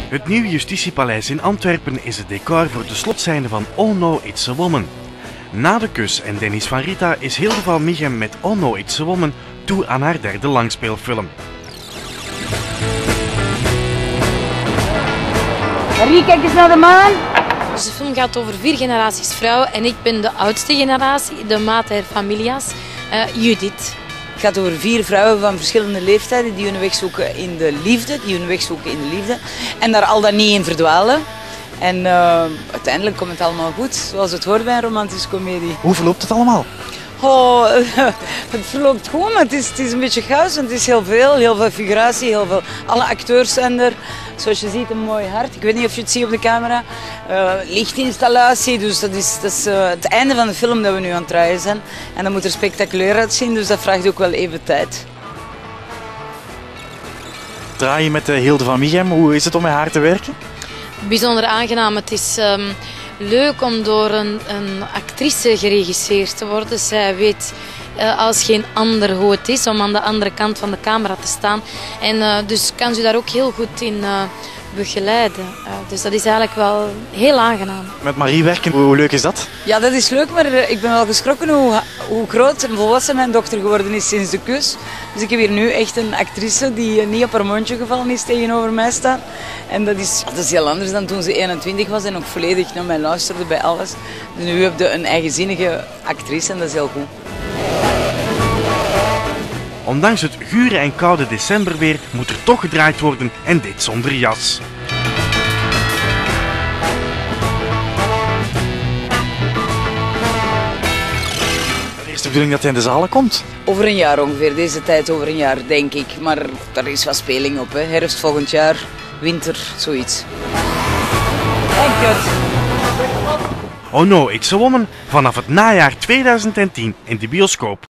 Het nieuwe Justitiepaleis in Antwerpen is het decor voor de slotscène van Oh No, It's a Woman. Na De Kus en Dennis van Rita is Hilde van Michem met Oh No, It's a Woman toe aan haar derde langspeelfilm. Marie, kijk eens naar de maan. Dus de film gaat over 4 generaties vrouwen en ik ben de oudste generatie, de mater familias, Judith. Het gaat over 4 vrouwen van verschillende leeftijden die hun weg zoeken in de liefde, en daar al dan niet in verdwalen. En uiteindelijk komt het allemaal goed, zoals het hoort bij een romantische komedie. Hoe verloopt het allemaal? Oh, het verloopt gewoon, maar het is een beetje chaos, want het is heel veel figuratie, alle acteurs zijn er. Zoals je ziet, een mooi hart. Ik weet niet of je het ziet op de camera. Lichtinstallatie, dus dat is het einde van de film dat we nu aan het draaien zijn. En dat moet er spectaculair uitzien, dus dat vraagt ook wel even tijd. Draai je met Hilde van Michem, hoe is het om met haar te werken? Bijzonder aangenaam. Het is leuk om door een actrice geregisseerd te worden. Zij weet als geen ander hoe het is om aan de andere kant van de camera te staan. En dus kan ze daar ook heel goed in begeleiden. Dus dat is eigenlijk wel heel aangenaam. Met Marie werken, hoe leuk is dat? Ja, dat is leuk, maar ik ben wel geschrokken hoe groot en volwassen mijn dochter geworden is sinds De Kus. Dus ik heb hier nu echt een actrice die niet op haar mondje gevallen is tegenover mij staan. En dat is heel anders dan toen ze 21 was en ook volledig naar mij luisterde bij alles. Dus nu heb je een eigenzinnige actrice en dat is heel goed. Ondanks het gure en koude decemberweer moet er toch gedraaid worden en dit zonder jas. Wanneer is de bedoeling dat hij in de zalen komt? Over een jaar ongeveer, deze tijd over een jaar denk ik. Maar daar is wat speling op, hè. Herfst volgend jaar, winter, zoiets. Thank you. Oh No, It's a Woman vanaf het najaar 2010 in de bioscoop.